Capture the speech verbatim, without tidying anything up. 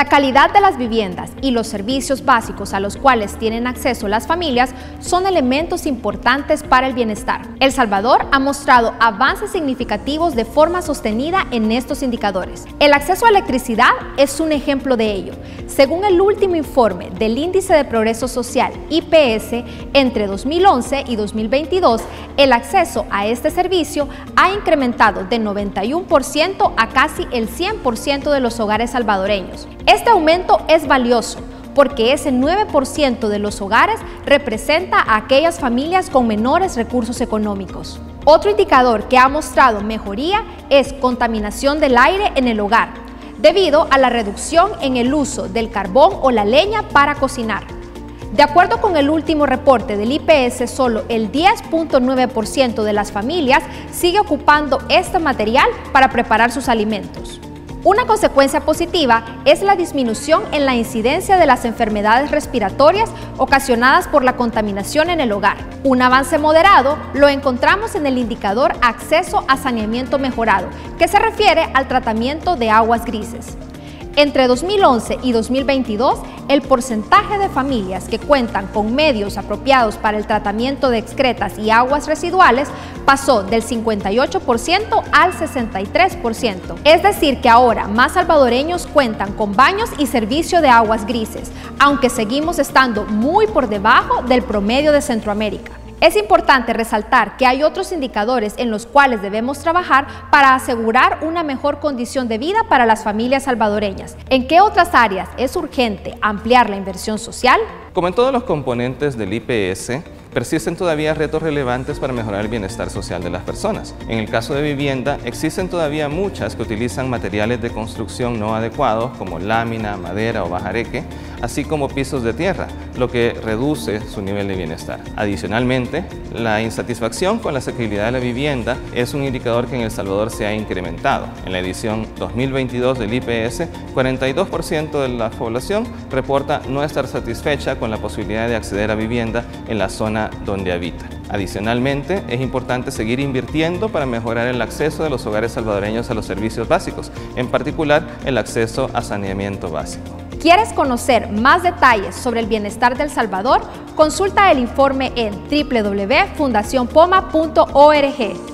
La calidad de las viviendas y los servicios básicos a los cuales tienen acceso las familias son elementos importantes para el bienestar. El Salvador ha mostrado avances significativos de forma sostenida en estos indicadores. El acceso a electricidad es un ejemplo de ello. Según el último informe del Índice de Progreso Social I P S, entre dos mil once y dos mil veintidós, el acceso a este servicio ha incrementado de noventa y uno por ciento a casi el cien por ciento de los hogares salvadoreños. Este aumento es valioso porque ese nueve por ciento de los hogares representa a aquellas familias con menores recursos económicos. Otro indicador que ha mostrado mejoría es contaminación del aire en el hogar, debido a la reducción en el uso del carbón o la leña para cocinar. De acuerdo con el último reporte del I P S, solo el diez punto nueve por ciento de las familias sigue ocupando este material para preparar sus alimentos. Una consecuencia positiva es la disminución en la incidencia de las enfermedades respiratorias ocasionadas por la contaminación en el hogar. Un avance moderado lo encontramos en el indicador Acceso a Saneamiento Mejorado, que se refiere al tratamiento de aguas grises. Entre dos mil once y dos mil veintidós, el porcentaje de familias que cuentan con medios apropiados para el tratamiento de excretas y aguas residuales pasó del cincuenta y ocho por ciento al sesenta y tres por ciento. Es decir, que ahora más salvadoreños cuentan con baños y servicio de aguas grises, aunque seguimos estando muy por debajo del promedio de Centroamérica. Es importante resaltar que hay otros indicadores en los cuales debemos trabajar para asegurar una mejor condición de vida para las familias salvadoreñas. ¿En qué otras áreas es urgente ampliar la inversión social? Como en todos los componentes del I P S, persisten todavía retos relevantes para mejorar el bienestar social de las personas. En el caso de vivienda, existen todavía muchas que utilizan materiales de construcción no adecuados como lámina, madera o bajareque, así como pisos de tierra, lo que reduce su nivel de bienestar. Adicionalmente, la insatisfacción con la asequibilidad de la vivienda es un indicador que en El Salvador se ha incrementado. En la edición dos mil veintidós del I P S, cuarenta y dos por ciento de la población reporta no estar satisfecha con la posibilidad de acceder a vivienda en la zona donde habita. Adicionalmente, es importante seguir invirtiendo para mejorar el acceso de los hogares salvadoreños a los servicios básicos, en particular el acceso a saneamiento básico. ¿Quieres conocer más detalles sobre el bienestar de El Salvador? Consulta el informe en w w w punto fundación poma punto org.